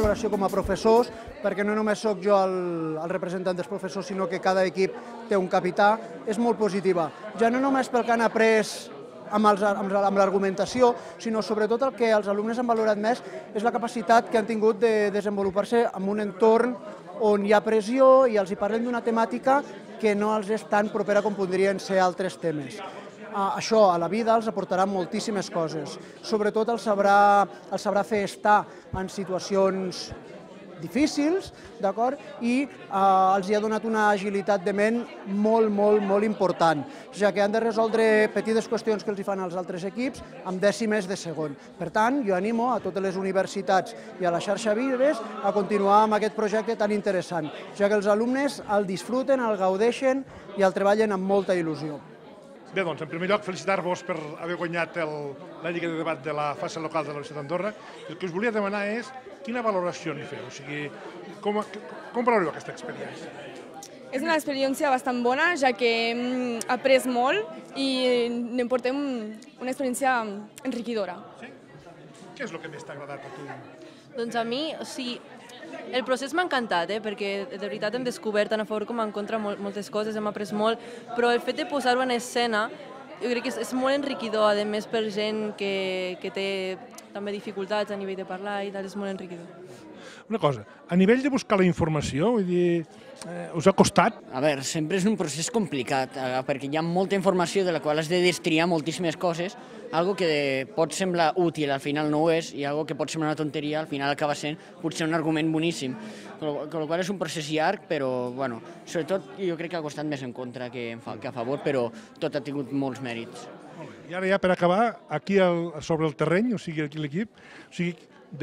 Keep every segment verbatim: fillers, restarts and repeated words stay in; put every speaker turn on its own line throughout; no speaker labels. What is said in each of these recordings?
valoració com a professors, perquè no només sóc jo el, el representant dels professors, sinó que cada equip té un capità, és molt positiva. Ja no només pel que han après amb, els, amb l'argumentació, sinó sobretot el que els alumnes han valorat més és la capacitat que han tingut de desenvolupar-se en un entorn on hi ha pressió i els hi parlem d'una temàtica que no els és tan propera com podrien ser altres temes. Això a la vida els aportarà moltíssimes coses. Sobretot els sabrà, els sabrà fer estar en situacions difícils, d'acord? I eh, els hi ha donat una agilitat de ment molt, molt, molt important, ja que han de resoldre petites qüestions que els hi fan als altres equips amb dècimes de segon. Per tant, jo animo a totes les universitats i a la xarxa Vives a continuar amb aquest projecte tan interessant, ja que els alumnes el disfruten, el gaudeixen i el treballen amb molta il·lusió.
Bé, doncs, en primer lloc, felicitar-vos per haver guanyat la Lliga de Debat de la fase local de la Universitat d'Andorra. El que us volia demanar és quina valoració n'hi feu, o sigui, com, com valoreu aquesta experiència?
És una experiència bastant bona, ja que hem après molt i n'en portem una experiència enriquidora.
Sí? Què és el que més t'ha agradat a tu?
Doncs a mi, o sigui, el procés m'ha encantat, eh, perquè de veritat hem descobert tant a favor com en contra moltes coses, hem après molt, però el fet de posar-ho en escena jo crec que és, és molt enriquidor, a més per gent que, que té també dificultats a nivell de parlar i tal, és molt enriquidor.
Una cosa, a nivell de buscar la informació, vull dir, eh, us ha costat?
A veure, sempre és un procés complicat, eh, perquè hi ha molta informació de la qual has de destriar moltíssimes coses, algo que pot semblar útil, al final no ho és, i algo que pot semblar una tonteria, al final acaba sent potser un argument boníssim. Amb la qual és un procés llarg, però, bueno, sobretot jo crec que ha costat més en contra que a favor, però tot ha tingut molts mèrits.
I ara ja per acabar, aquí sobre el terreny, o sigui, aquí l'equip, o sigui,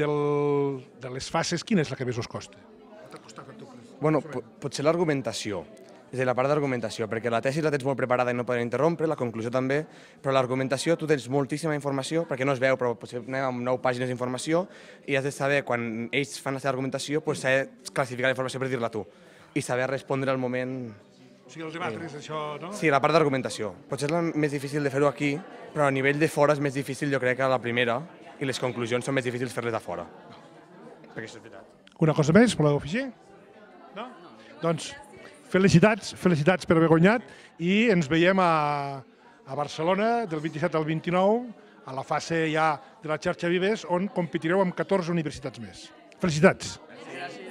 de les fases, quina és la que més us costa? T'ha costat a tu?
Bueno, potser l'argumentació, és a dir, la part d'argumentació, perquè la tesi la tens molt preparada i no poden interrompre, la conclusió també, però l'argumentació tu tens moltíssima informació, perquè no es veu, però potser anem amb nou pàgines d'informació i has de saber, quan ells fan la seva argumentació, saber classificar la informació per dir-la tu i saber respondre al moment.
O sigui, el debatre és això, no?
Sí, la part d'argumentació. Potser és la més difícil de fer-ho aquí, però a nivell de fora és més difícil, jo crec, que la primera, i les conclusions són més difícils fer-les a fora. Perquè això és veritat.
Una cosa més, voleu afegir? No? Doncs felicitats, felicitats per haver guanyat i ens veiem a, a Barcelona del vint-i-set al vint-i-nou, a la fase ja de la xarxa Vives, on competireu amb catorze universitats més. Felicitats!
Gràcies.